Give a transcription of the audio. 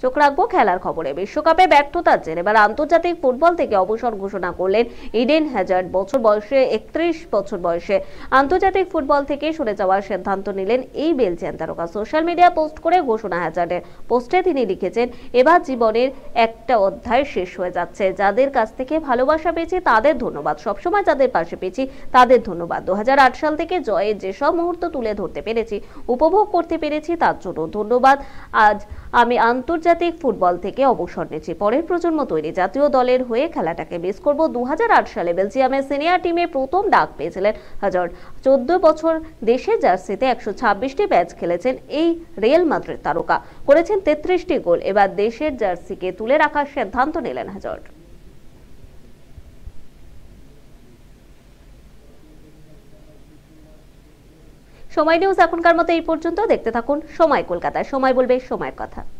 চোখ রাখবো খেলার খবরে। বিশ্বকাপে ব্যর্থতার জেরে এবার আন্তর্জাতিক ফুটবল থেকে অবসর ঘোষণা করলেন ইডেন হ্যাজার্ড। 31 বছর বয়সে আন্তর্জাতিক ফুটবল থেকে সরে যাওয়ার সিদ্ধান্ত নিলেন এই বেলজিয়ান তারকা। সোশ্যাল মিডিয়া পোস্ট করে ঘোষণা হ্যাজার্ডের। পোস্টে তিনি লিখেছেন, এবার জীবনের একটা অধ্যায় শেষ হয়ে যাচ্ছে। যাদের কাছ থেকে ভালোবাসা পেয়েছি তাদের ধন্যবাদ, সবসময় যাদের পাশে পেয়েছি তাদের ধন্যবাদ। 2008 সাল থেকে জয়ের যেসব মুহূর্ত তুলে ধরতে পেরেছি, উপভোগ করতে পেরেছি তার জন্য ধন্যবাদ। আজ আমি আন্তর্জাতিক ফুটবল থেকে অবসর নিয়েছি। পরের প্রজন্ম তৈরি জাতীয় দলের হয়ে খেলাটাকে মিস করব। 2008 সালে বেলজিয়ামের সিনিয়র টিমে প্রথম ডাক পেয়েছিলেন হ্যাজার্ড। 14 বছর দেশের জার্সিতে 126টি ম্যাচ খেলেছেন এই রিয়াল মাদ্রিদ তারকা, করেছেন 33টি গোল। এবার দেশের জার্সিকে তুলে রাখার সিদ্ধান্ত নিলেন হ্যাজার্ড। সময় নিউজ এখনকার মতো এই পর্যন্ত। দেখতে থাকুন সময় কলকাতা, সময় বলবে সময়ের কথা।